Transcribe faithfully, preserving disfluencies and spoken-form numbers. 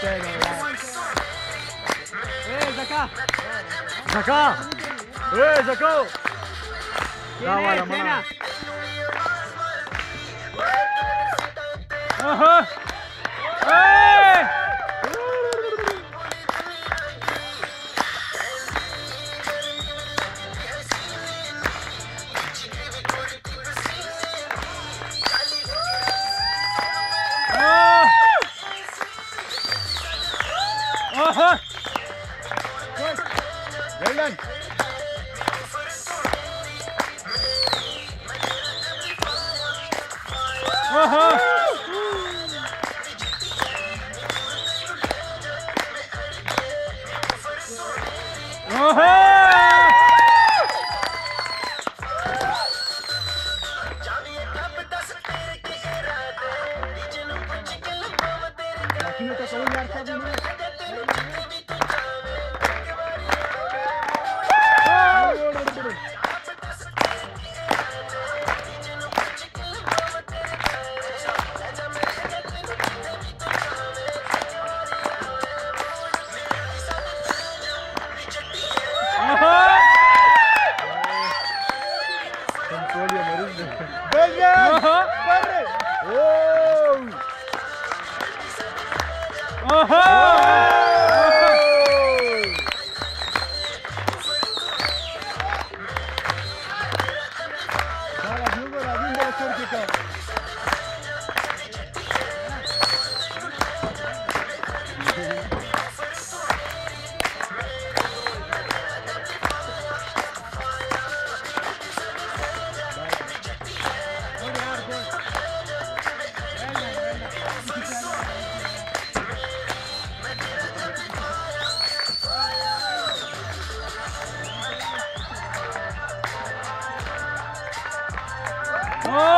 Eh, Zaka! Zaka! Eh, Zaka! Brava Tiene, Ramana! tiene. Aha! Eh! Aha! Well done. Aha! Aha! Lakini तो कौन यार सब नहीं Oh!